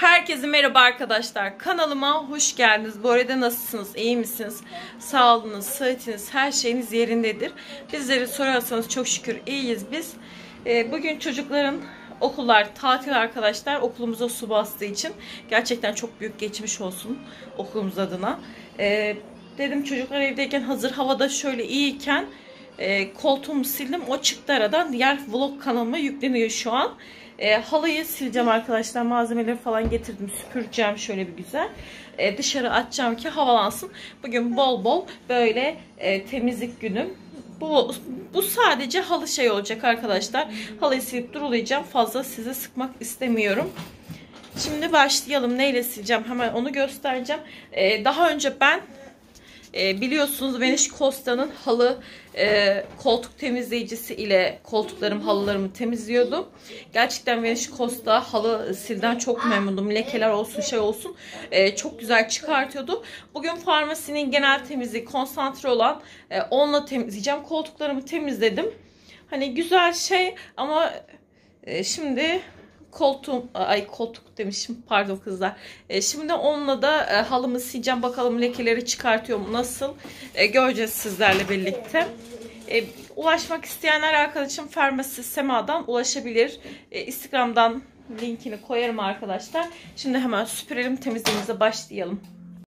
Herkese merhaba arkadaşlar. Kanalıma hoş geldiniz. Bu arada nasılsınız? İyi misiniz? Sağlığınız, sıhhatiniz, her şeyiniz yerindedir. Bizleri sorarsanız çok şükür iyiyiz biz. Bugün çocukların okullar tatil arkadaşlar. Okulumuza su bastığı için gerçekten çok büyük geçmiş olsun okulumuz adına. Dedim çocuklar evdeyken hazır havada şöyle iyiyken koltuğumu sildim. O çıktı aradan. Diğer vlog kanalıma yükleniyor şu an. Halıyı sileceğim arkadaşlar. Malzemeleri falan getirdim. Süpüreceğim şöyle bir güzel. Dışarı atacağım ki havalansın. Bugün bol bol böyle temizlik günüm. Bu sadece halı şey olacak arkadaşlar. Halıyı silip durulayacağım. Fazla size sıkmak istemiyorum. Şimdi başlayalım. Neyle sileceğim? Hemen onu göstereceğim. Daha önce ben biliyorsunuz Vanish Costa'nın halı koltuk temizleyicisi ile halılarımı temizliyordum. Gerçekten Vanish Costa halı silden çok memnundum. Lekeler olsun şey olsun çok güzel çıkartıyordu. Bugün Farmasi'nin genel temizliği konsantre olan onunla temizleyeceğim. Koltuklarımı temizledim. Hani güzel şey ama şimdi koltuk demişim, pardon kızlar. Şimdi onunla da halımı sileceğim, bakalım lekeleri çıkartıyor mu, nasıl göreceğiz sizlerle birlikte. Ulaşmak isteyenler arkadaşım Farmasi Sema'dan ulaşabilir. Instagram'dan linkini koyarım arkadaşlar. Şimdi hemen süpürelim, temizliğimize başlayalım.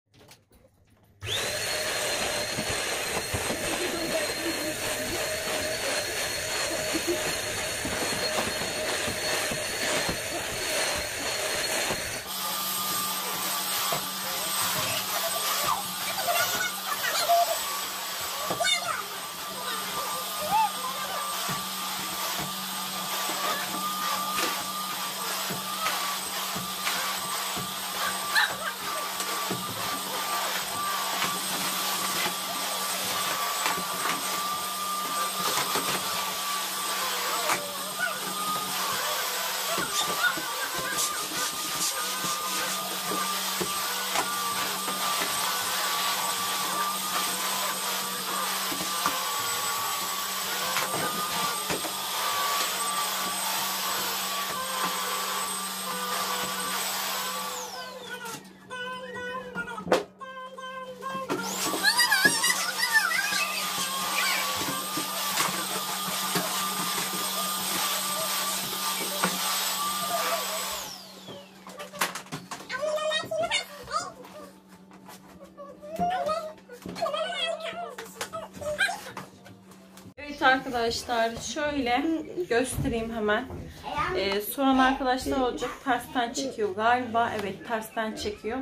Arkadaşlar şöyle göstereyim hemen. Soran arkadaşlar olacak, tersten çekiyor galiba. Evet, tersten çekiyor.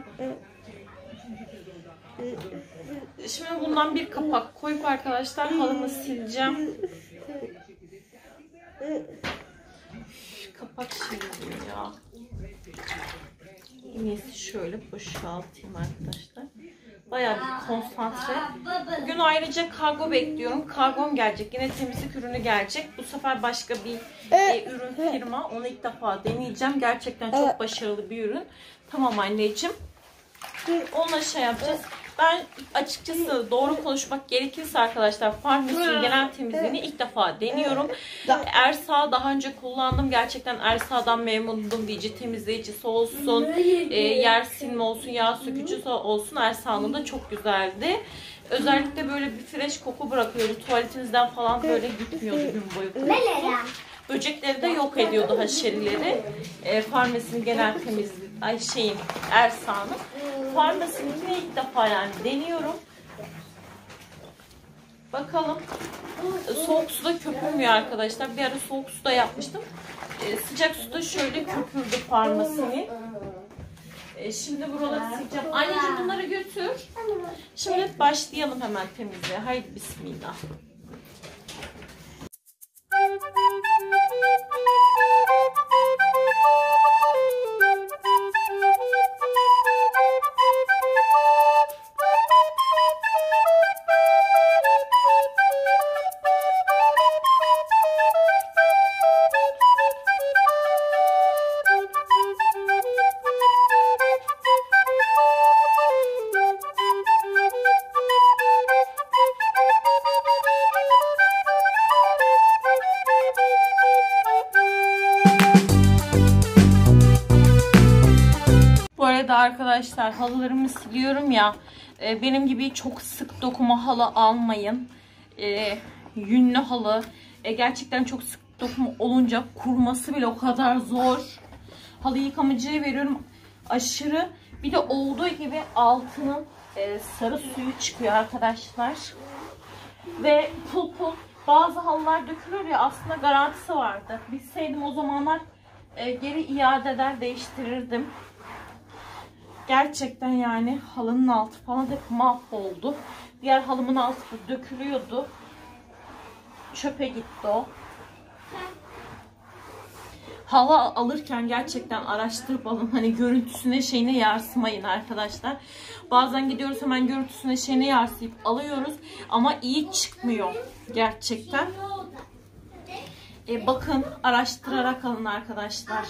Şimdi bundan bir kapak koyup arkadaşlar halımı sileceğim. Kapak şimdi ya. En iyisi şöyle boşaltayım arkadaşlar. Bayağı bir konsantre. Bugün ayrıca kargo bekliyorum. Kargom gelecek. Yine temizlik ürünü gelecek. Bu sefer başka bir ürün firma. Onu ilk defa deneyeceğim. Gerçekten çok başarılı bir ürün. Tamam anneciğim. Onunla şey yapacağız. Ben açıkçası doğru konuşmak gerekirse arkadaşlar Farmasi'nin genel temizliğini ilk defa deniyorum. Ersa daha önce kullandım. Gerçekten Ersa'dan memnundum. Vici temizleyicisi olsun, yer silme olsun, yağ sökücüsü olsun. Ersa'nın da çok güzeldi. Özellikle böyle bir fresh koku bırakıyordu. Tuvaletinizden falan böyle gitmiyordu gün boyu. Böcekleri de yok ediyordu, haşerileri. Farmasi'nin genel temizliği, Ersa'nın. Farmasi'ninkini ilk defa yani deniyorum. Bakalım. Soğuk suda köpürmüyor arkadaşlar. Bir ara soğuk suda yapmıştım. Sıcak suda şöyle köpürdü Farmasi'nin. Şimdi buraları sileceğim. Anneciğim bunları götür. Şimdi başlayalım hemen temizliğe. Haydi bismillah. arada arkadaşlar halılarımı siliyorum ya. Benim gibi çok sık dokuma halı almayın. Yünlü halı. Gerçekten çok sık dokuma olunca kuruması bile o kadar zor. Halı yıkamacıya veriyorum. Aşırı. Bir de olduğu gibi altının sarı suyu çıkıyor arkadaşlar. Ve pul pul bazı halılar dökülür ya, aslında garantisi vardı. Bilseydim o zamanlar geri iade eder değiştirirdim. Gerçekten yani halının altı falan hep mahvoldu. Diğer halımın altı dökülüyordu. Çöpe gitti o. Halı alırken gerçekten araştırıp alın. Hani görüntüsüne şeyine yarsımayın arkadaşlar. Bazen gidiyoruz hemen görüntüsüne şeyine yarsıyıp alıyoruz. Ama iyi çıkmıyor gerçekten. Bakın araştırarak alın arkadaşlar.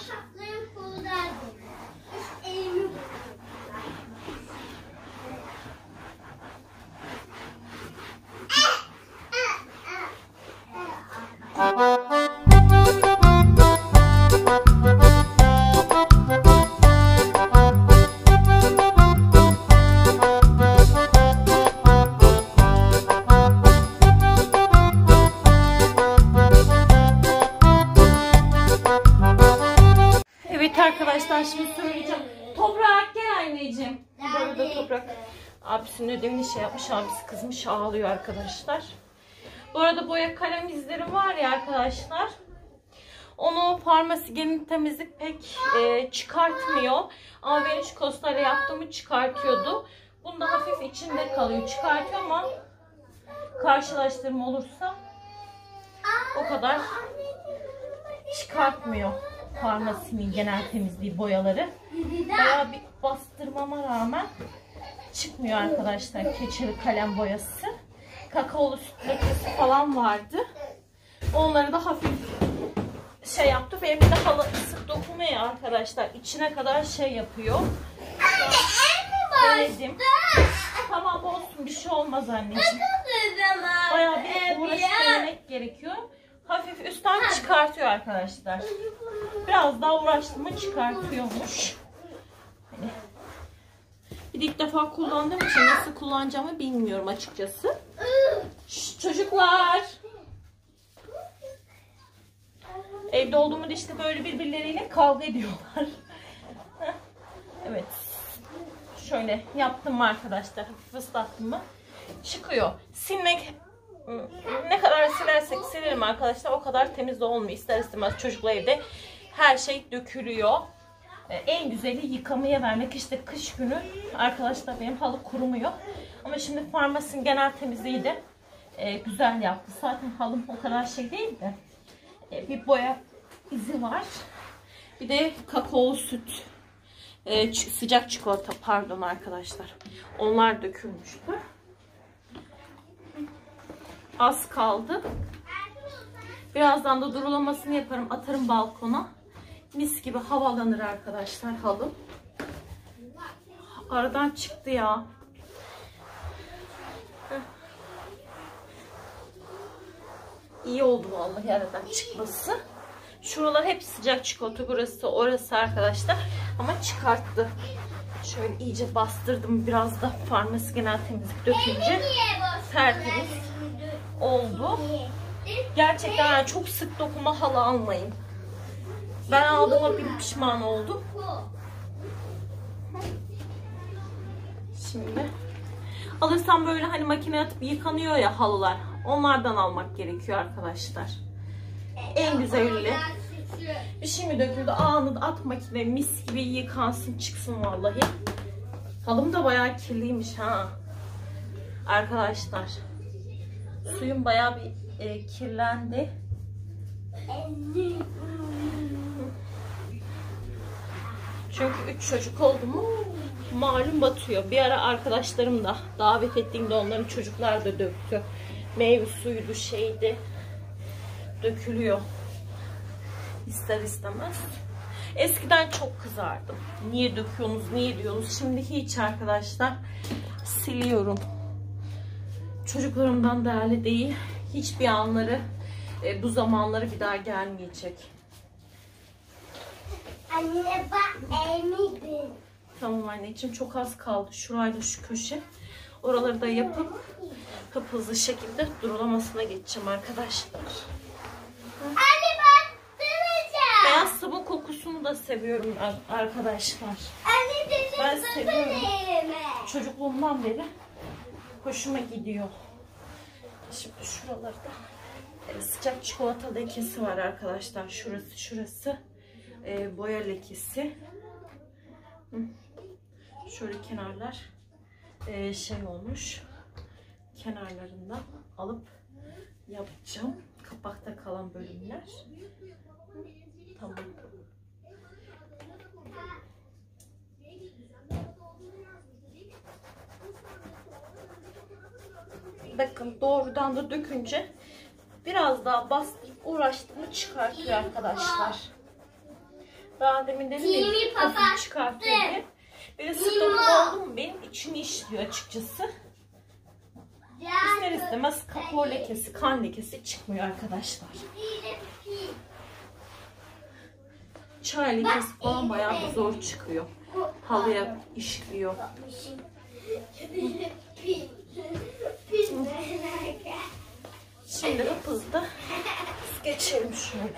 Evet arkadaşlar, şimdi söyleyeceğim. Toprak gel anneciğim. Bu arada Toprak abisinin ödevini şey yapmış, abisi kızmış, ağlıyor arkadaşlar. Bu arada boya kalem izlerim var ya arkadaşlar. Onu Farmasigen'in temizlik pek çıkartmıyor. Ama ben şu kostayla yaptığımı çıkartıyordu. Bunda hafif içinde kalıyor. Çıkartıyor ama karşılaştırma olursa o kadar çıkartmıyor. Farmasinin genel temizliği boyaları. Bayağı bir bastırmama rağmen çıkmıyor arkadaşlar keçeli kalem boyası. Kakaolu süt lekesi falan vardı. Onları da hafif şey yaptı. Benim de halı sık dokunmuyor arkadaşlar. İçine kadar şey yapıyor. Denedim. Tamam olsun, bir şey olmaz anneciğim. Bayağı bir uğraşıp denemek gerekiyor. Hafif üstten çıkartıyor arkadaşlar. Biraz daha uğraştığımı çıkartıyormuş. Hani bir de ilk defa kullandığım için nasıl kullanacağımı bilmiyorum açıkçası. Şşş, çocuklar. Evde olduğumda işte böyle birbirleriyle kavga ediyorlar. Evet. Şöyle yaptım mı arkadaşlar, hafif ıslattım mı çıkıyor. Silmek ne kadar silersek silerim arkadaşlar o kadar temiz de olmuyor. İster istemez çocukla evde her şey dökülüyor. En güzeli yıkamaya vermek. İşte kış günü arkadaşlar benim halı kurumuyor. Ama şimdi Farmas'ın genel temizliği de güzel yaptı. Zaten halım o kadar şey değil de bir boya izi var. Bir de kakaolu süt, sıcak çikolata pardon arkadaşlar. Onlar dökülmüştü. Az kaldı. Birazdan da durulamasını yaparım. Atarım balkona. Mis gibi havalanır arkadaşlar halım. Aradan çıktı ya. İyi oldu vallahi aradan çıkması. Şuralar hep sıcak çikolata. Burası orası arkadaşlar. Ama çıkarttı. Şöyle iyice bastırdım. Biraz da Farmasi genel temizlik dökünce tertemiz oldu. Gerçekten yani çok sık dokuma halı almayın. Ben aldığıma bir pişman oldum. Şimdi alırsam böyle hani makineye atıp yıkanıyor ya halılar. Onlardan almak gerekiyor arkadaşlar. En güzeli. Bir şey mi döküldü? Anında at makineye, mis gibi yıkansın çıksın vallahi. Halım da bayağı kirliymiş ha. Arkadaşlar. Suyum bayağı bir kirlendi. Çünkü 3 çocuk oldu mu malum batıyor. Bir ara arkadaşlarım da davet ettiğimde onların çocuklar da döktü. Meyve suyuydu şeydi. Dökülüyor. İster istemez. Eskiden çok kızardım. Niye döküyorsunuz, niye diyorsunuz? Şimdi hiç arkadaşlar. Siliyorum. Çocuklarımdan değerli değil. Hiçbir anları bu zamanları bir daha gelmeyecek. Anne bak elimi. Tamam anneciğim, çok az kaldı. Şurayla şu köşe. Oraları da yapıp hızlı şekilde durulamasına geçeceğim arkadaşlar. Anne bak duracağım. Beyaz sabun kokusunu da seviyorum arkadaşlar. Anne Ben seviyorum. Çocukluğumdan beri hoşuma gidiyor. Şimdi şuralarda sıcak çikolata lekesi var arkadaşlar. Şurası boya lekesi. Şöyle kenarlar şey olmuş. Kenarlarından alıp yapacağım. Kapakta kalan bölümler. Tamam. Bakın doğrudan da dökünce biraz daha bastırıp uğraştığımı çıkartıyor arkadaşlar. Ben demin dedim ya hafif çıkartıyor diye. Böyle sıkıntı oldu mu benim içimi işliyor açıkçası. İster istemez kakao lekesi, kan lekesi çıkmıyor arkadaşlar. Çay lekesi falan bayağı bir zor çıkıyor. Halıya işliyor. Şimdi hızlı geçelim şöyle.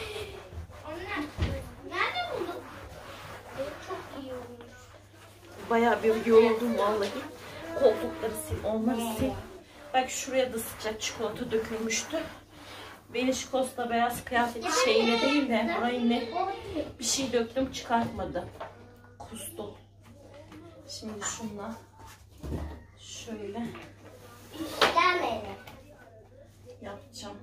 Nerede buldun? Çok iyi olmuş. Bayağı bir yoruldum vallahi. Koltukları sil, onları sil. Bak şuraya da sıcak çikolata dökülmüştü. Beni çikolata beyaz kıyafeti şeyle değil de orayı ne bir şey döktüm çıkartmadı. Kustu. Şimdi şunla şöyle yapacağım.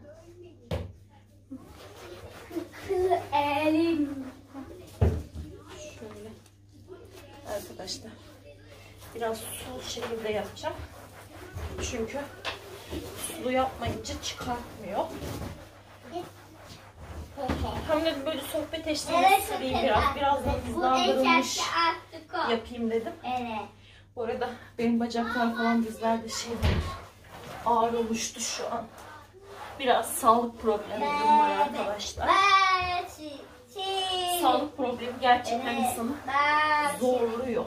Şöyle arkadaşlar biraz sulu şekilde yapacağım. Çünkü sulu yapmayınca çıkartmıyor. Hem de böyle sohbet eşliğinde süreyim biraz da hızlandırılmış yapayım dedim. Evet. Bu arada benim bacaklar falan dizlerde şey ağır oluştu şu an. Biraz sağlık problemim var arkadaşlar. Sağlık problemi gerçekten insanı zorluyor.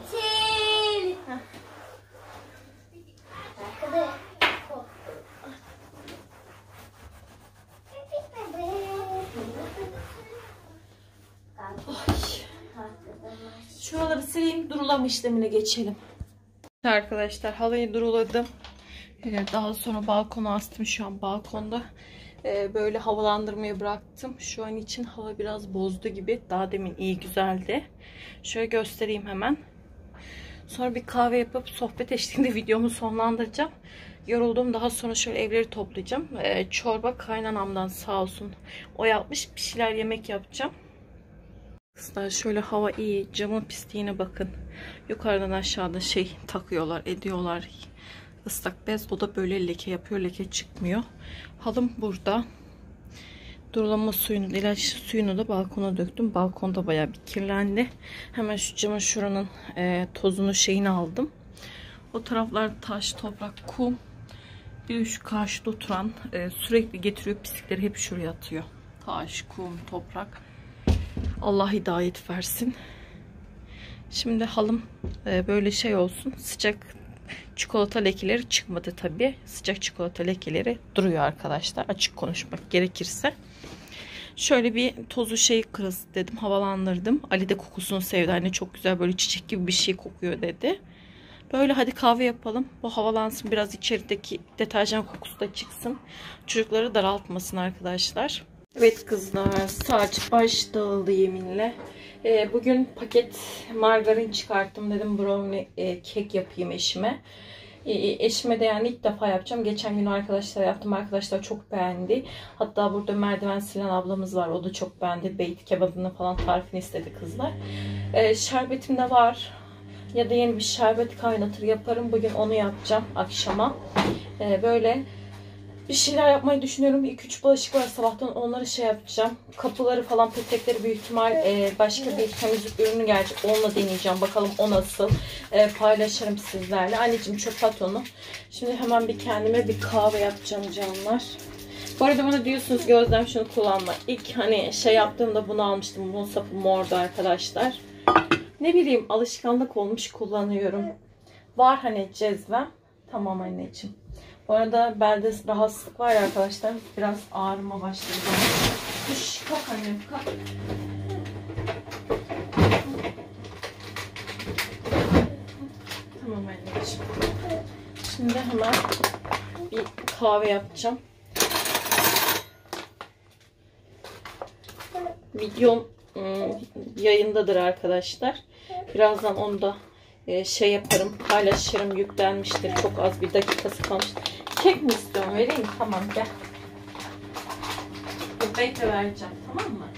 Şuraları sileyim, durulama işlemine geçelim. Arkadaşlar halıyı duruladım. Daha sonra balkona astım. Şu an balkonda böyle havalandırmayı bıraktım. Şu an için hava biraz bozdu gibi. Daha demin iyi güzeldi. Şöyle göstereyim hemen. Sonra bir kahve yapıp sohbet eşliğinde videomu sonlandıracağım. Yoruldum. Daha sonra şöyle evleri toplayacağım. Çorba kaynanamdan sağ olsun. O yapmış. Bir şeyler yemek yapacağım. Kızlar şöyle hava iyi. Camın pisliğine bakın. Yukarıdan aşağıda şey takıyorlar, ediyorlar. Islak bez. O da böyle leke yapıyor. Leke çıkmıyor. Halım burada. Durulama suyunu, ilaç suyunu da balkona döktüm. Balkonda bayağı bir kirlendi. Hemen şu camın şuranın tozunu şeyini aldım. O taraflar taş, toprak, kum. Bir de şu karşıda oturan sürekli getiriyor pislikleri hep şuraya atıyor. Taş, kum, toprak. Allah hidayet versin. Şimdi halım böyle şey olsun. Sıcak çikolata lekeleri çıkmadı tabii. Sıcak çikolata lekeleri duruyor arkadaşlar. Açık konuşmak gerekirse. Şöyle bir tozu şey kırız dedim. Havalandırdım. Ali de kokusunu sevdi. Anne çok güzel böyle çiçek gibi bir şey kokuyor dedi. Böyle hadi kahve yapalım. Bu havalansın. Biraz içerideki deterjan kokusu da çıksın. Çocukları daraltmasın arkadaşlar. Evet kızlar, saç baş dağıldı yeminle. Bugün paket margarin çıkarttım dedim, brownie kek yapayım eşime. Eşime de yani ilk defa yapacağım. Geçen gün arkadaşlar yaptım. Arkadaşlar çok beğendi. Hatta burada merdiven silen ablamız var. O da çok beğendi. Beyti kebabını falan tarifini istedi kızlar. Şerbetim de var. Ya da yeni bir şerbet kaynatır yaparım. Bugün onu yapacağım akşama. Böyle bir şeyler yapmayı düşünüyorum. 2-3 bulaşık var sabahtan, onları şey yapacağım. Kapıları falan, petekleri büyük ihtimal başka bir temizlik ürünü gelecek. Onunla deneyeceğim. Bakalım o nasıl. Paylaşırım sizlerle. Anneciğim çöp at onu. Şimdi hemen bir kendime bir kahve yapacağım canlar. Bu arada bana diyorsunuz Gözlem şunu kullanma. İlk hani şey yaptığımda bunu almıştım. Bunun sapı mordu arkadaşlar. Ne bileyim, alışkanlık olmuş, kullanıyorum. Var hani cezvem. Tamam anneciğim. Bu arada belde rahatsızlık var arkadaşlar. Biraz ağrıma başladı. Düş, kalk annem, kalk. Tamam anneciğim. Şimdi hemen bir kahve yapacağım. Videom yayındadır arkadaşlar. Birazdan onu da şey yaparım, paylaşırım, yüklenmiştir. Çok az bir dakikası kalmış. Kek mi istiyorsun? Vereyim. Tamam, gel. Bekle, vereceğim. Tamam mı?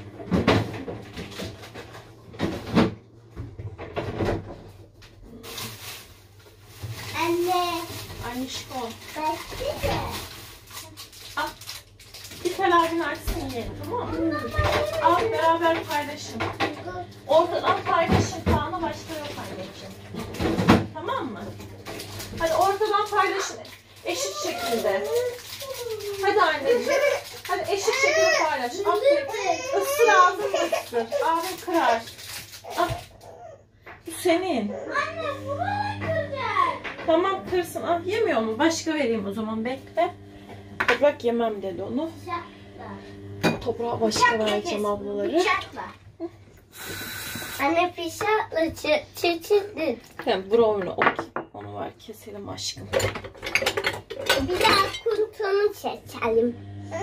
Anne. Annişko. Bekle de. Al. Bir telafini açsın yiyelim, tamam mı? Al, beraber paylaşın. Ortadan paylaşın. Kaan'a başka yok anneciğim. Tamam mı? Hadi ortadan paylaşın. Eşit şekilde. Hadi anneciğim. Hadi eşit şekilde paylaş. Aferin. Isır, ağzını ısır. Ağzın kırar. Al. Bu senin. Anne bu bana güzel. Tamam, kırsın. Al, yemiyor mu? Başka vereyim o zaman, bekle. Toprak yemem dedi onu. Bıçakla. Toprağa başka vereceğim ablaları. Bıçakla. Anne bıçakla çeçildin. Tamam, brownie okey. Onu var, keselim aşkım. Biraz kuntunu çekelim.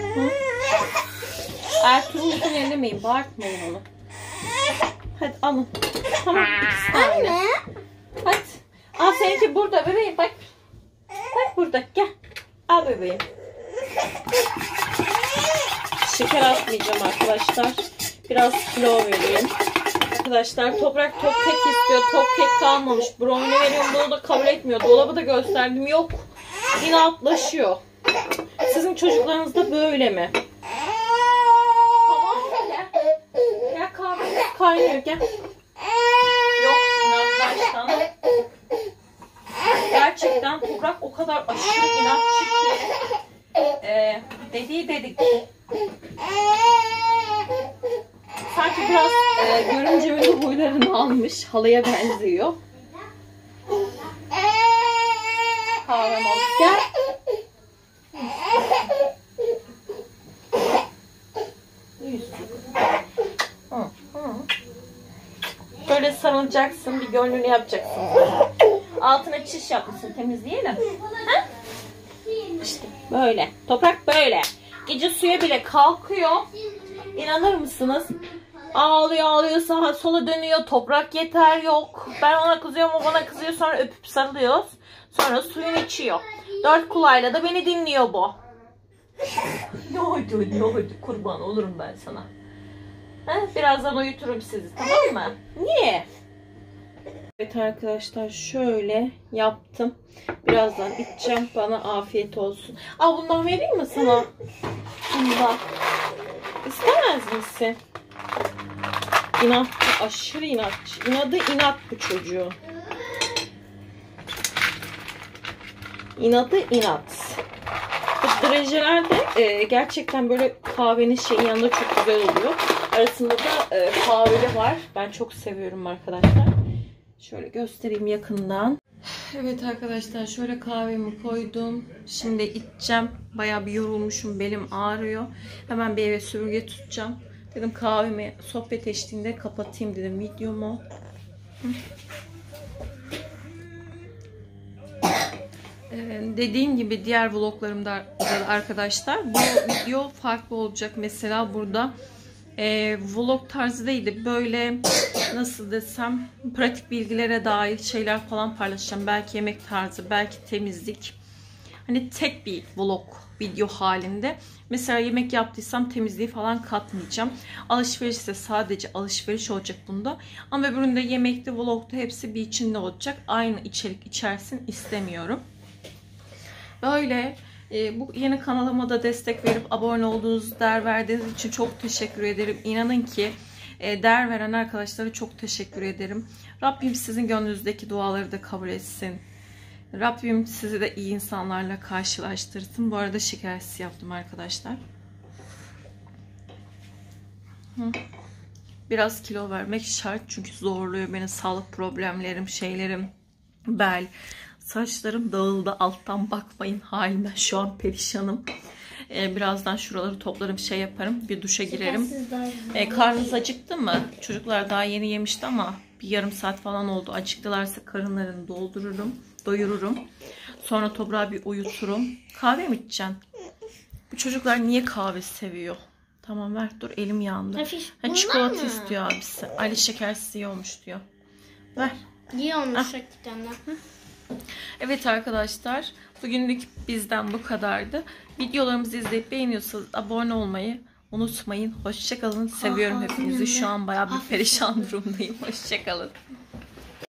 Ertuğrul'un ellemeyin, bağırtmayın onu. Hadi alın. Tamam, ikisi de aynı. Anne. Hadi. Al, seninki burada bebeğim, bak. Bak burada, gel. Al bebeğim. Şeker atmayacağım arkadaşlar. Biraz kilo vereyim. Arkadaşlar Toprak top kek istiyor. Top kek kalmamış. Brownie veriyorum, bunu da kabul etmiyor. Dolabı da gösterdim, yok. İnatlaşıyor. Sizin çocuklarınız da böyle mi? Tamam, gel. Gel, kahve kaynıyor, gel. Yok, inatlaştan. Gerçekten Toprak o kadar aşırı inatçı ki. Dediği dedik. Sanki biraz görümcemin huylarını almış. Halaya benziyor. Kahvem oldu. Gel. Böyle sarılacaksın, bir gönlünü yapacaksın. Altına çiş yapmışsın, temizleyelim. Ha? İşte böyle. Toprak böyle. Gece suya bile kalkıyor. İnanır mısınız? Ağlıyor ağlıyor, sağa sola dönüyor. Toprak yeter, yok. Ben ona kızıyorum, o bana kızıyor. Sonra öpüp sarılıyoruz. Sonra suyunu içiyor. 4 kulağıyla da beni dinliyor bu. Ne oldu kurban olurum ben sana. Birazdan uyuturum sizi, tamam mı? Niye? Evet arkadaşlar, şöyle yaptım. Birazdan içeceğim. Bana afiyet olsun. Al, bundan vereyim mi sana? Bundan. İstemez misin? İnatçı, aşırı inatçı. İnadı inat bu çocuğun. İnadı inat. Bu dereceler de gerçekten böyle kahvenin şeyin yanında çok güzel oluyor. Arasında da kahveli var. Ben çok seviyorum arkadaşlar. Şöyle göstereyim yakından. Evet arkadaşlar, şöyle kahvemi koydum. Şimdi içeceğim. Bayağı bir yorulmuşum. Belim ağrıyor. Hemen bir eve süpürge tutacağım. Dedim kahvemi sohbet eşliğinde kapatayım dedim videomu. Dediğim gibi diğer vloglarımda da arkadaşlar bu video farklı olacak. Mesela burada vlog tarzı değildi. Böyle nasıl desem pratik bilgilere dair şeyler falan paylaşacağım. Belki yemek tarzı, belki temizlik. Hani tek bir vlog video halinde. Mesela yemek yaptıysam temizliği falan katmayacağım. Alışveriş ise sadece alışveriş olacak bunda. Ama öbüründe yemekte, vlogda hepsi bir içinde olacak. Aynı içerik içersin istemiyorum. Böyle bu yeni kanalıma da destek verip abone olduğunuz, değer verdiğiniz için çok teşekkür ederim. İnanın ki değer veren arkadaşlara çok teşekkür ederim. Rabbim sizin gönlünüzdeki duaları da kabul etsin. Rabbim sizi de iyi insanlarla karşılaştırsın. Bu arada şekersiz yaptım arkadaşlar. Biraz kilo vermek şart çünkü zorluyor beni, sağlık problemlerim, şeylerim, bel, saçlarım dağıldı, alttan bakmayın haline, şu an perişanım. Birazdan şuraları toplarım, şey yaparım, bir duşa girerim. Karnınız acıktı mı? Çocuklar daha yeni yemişti ama bir yarım saat falan oldu. Acıktılarsa karınlarını doyururum. Sonra toprağı bir uyuturum. Kahve mi içeceksin? Bu çocuklar niye kahve seviyor? Tamam ver, dur elim yandı. Çikolata istiyor abisi. Ali şekersiz iyi olmuş diyor. Ver. İyi olmuş hakikaten. Evet arkadaşlar, bugünlük bizden bu kadardı. Videolarımızı izleyip beğeniyorsanız abone olmayı unutmayın. Hoşçakalın. Seviyorum hepinizi. Şu an bayağı bir perişan durumdayım. Hoşçakalın.